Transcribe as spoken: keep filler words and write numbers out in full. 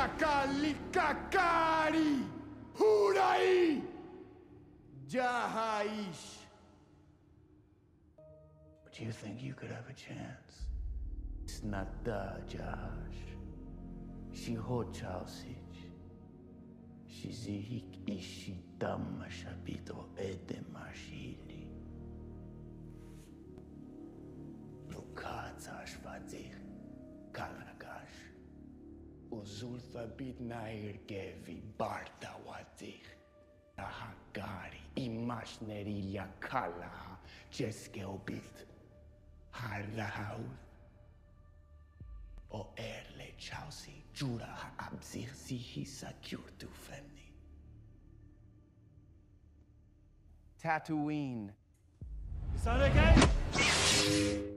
kakali kakari! Hurai! Jahaish! But you think you could have a chance? It's not the Jahash. She ho Chelsea. Shizihik ishitama shabito edemashili. Lukatsa shvadzir kalagash. Uzulfa bit nair gevi barta wadzir. Ahagari imashnerilya kala jeske obit. Harlahaul. O erle Chelsea jura ha abzir sihi sakurtu fenni. Tatooine. Is that okay?